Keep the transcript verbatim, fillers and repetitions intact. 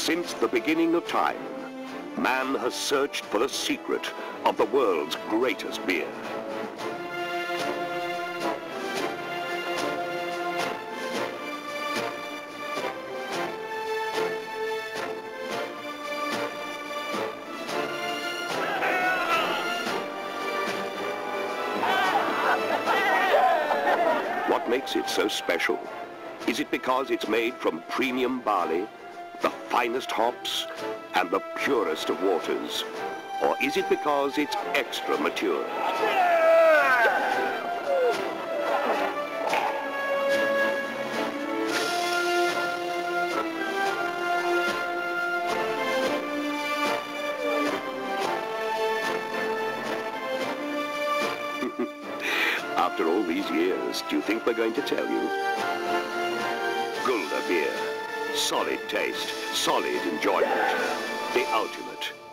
Since the beginning of time, man has searched for the secret of the world's greatest beer. What makes it so special? Is it because it's made from premium barley, the finest hops, and the purest of waters? Or is it because it's extra mature? After all these years, do you think we're going to tell you? Gulder beer. Solid taste, solid enjoyment. The ultimate.